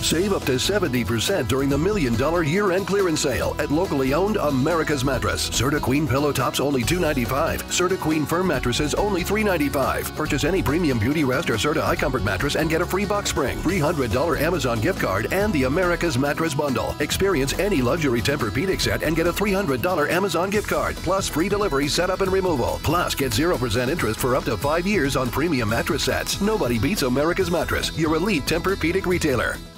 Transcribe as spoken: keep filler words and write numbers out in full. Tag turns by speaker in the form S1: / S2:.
S1: Save up to seventy percent during the Million Dollar Year-End Clearance Sale at locally owned America's Mattress. Serta Queen pillow tops only two ninety-five. Serta Queen firm mattresses only three ninety-five. Purchase any premium Beauty Rest or Serta iComfort mattress and get a free box spring, three hundred dollars Amazon gift card, and the America's Mattress Bundle. Experience any luxury Tempur-Pedic set and get a three hundred dollars Amazon gift card, plus free delivery, setup, and removal. Plus, get zero percent interest for up to five years on premium mattress sets. Nobody beats America's Mattress, your elite Tempur-Pedic retailer.